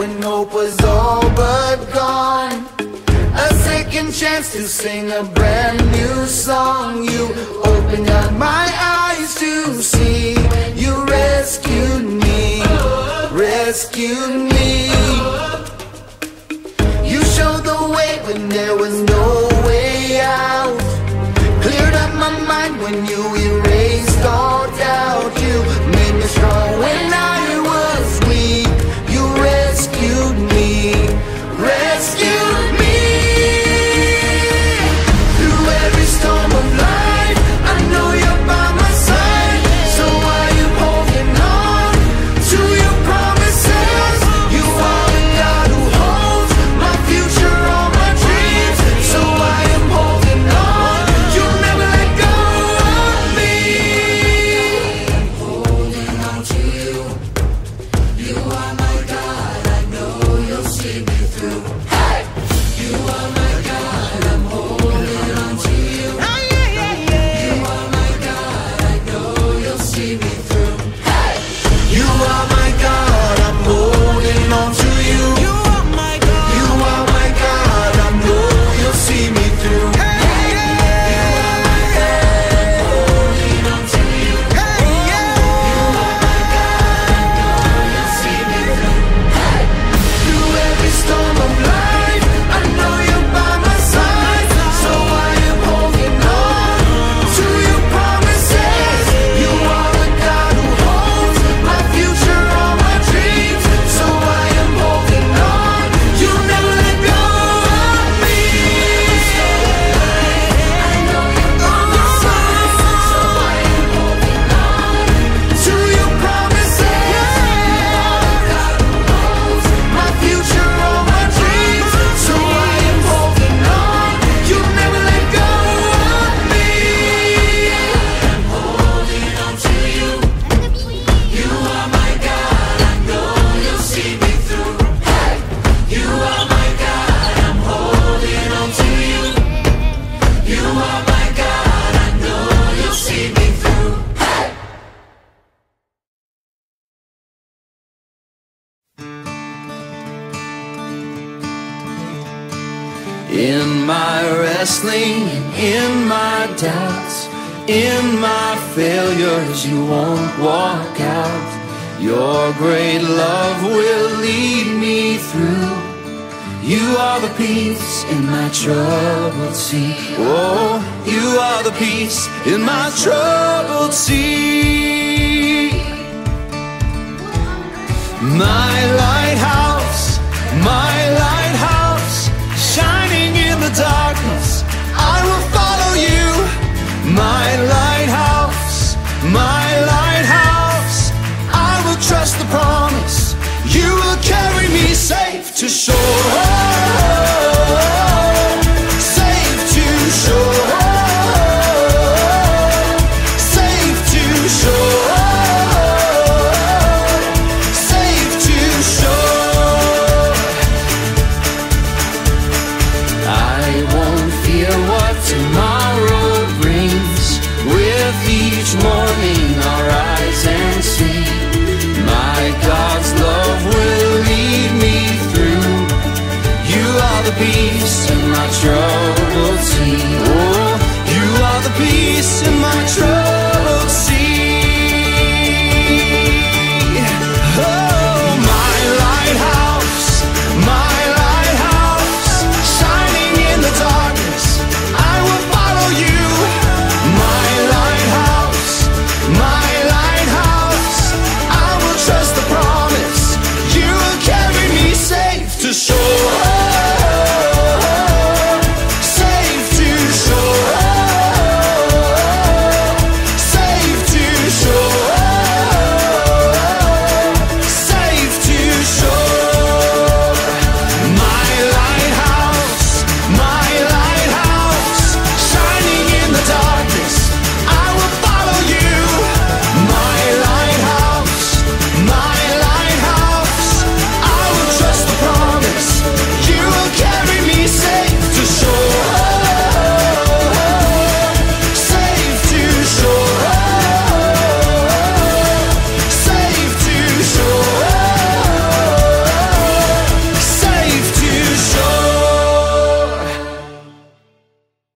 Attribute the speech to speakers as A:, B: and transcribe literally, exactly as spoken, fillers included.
A: when hope was all but gone. A second chance to sing a brand new song. You opened up my eyes to see. You rescued me, rescued me. You showed the way when there was no way out. Cleared up my mind when you erased all doubt. You made me strong when I was weak. You rescued me, rescued me. Through every storm of life, I know you're by my side. So why you holding on to your promises? You are the God who holds my future, all my dreams. So I am holding on. You'll never let go of me. I'm holding on to you. You are my God. I know you'll see me through. Hey! You are my God. I'm holding on to you. You are my God. I know you'll see me through. Hey! You are my God. I'm holding on to you. You are my God. You are my God. I know you'll see me through. Hey! You are my God. I'm holding on to you. Hey! You are my God. I know you'll see me through. Hey! Through every storm of life, I know you're by my side. So I am holding on to your promises. You are the God who holds my future, all my dreams. So I am holding on. You'll never let go of me. I know you're by my side. So I am holding on to your promises. You are the God who holds my future, all my dreams. So I am holding on. You'll never let go of me. I'm holding on to you. You are my God. I know you'll see me through. Hey! You are my God. I'm holding on to you. You are my God. I know you'll see me through. Hey! In my wrestling, in my doubts, in my failures, you won't walk out. Your great love will lead me through. You are the peace in my troubled sea. Oh, you are the peace in my troubled sea. My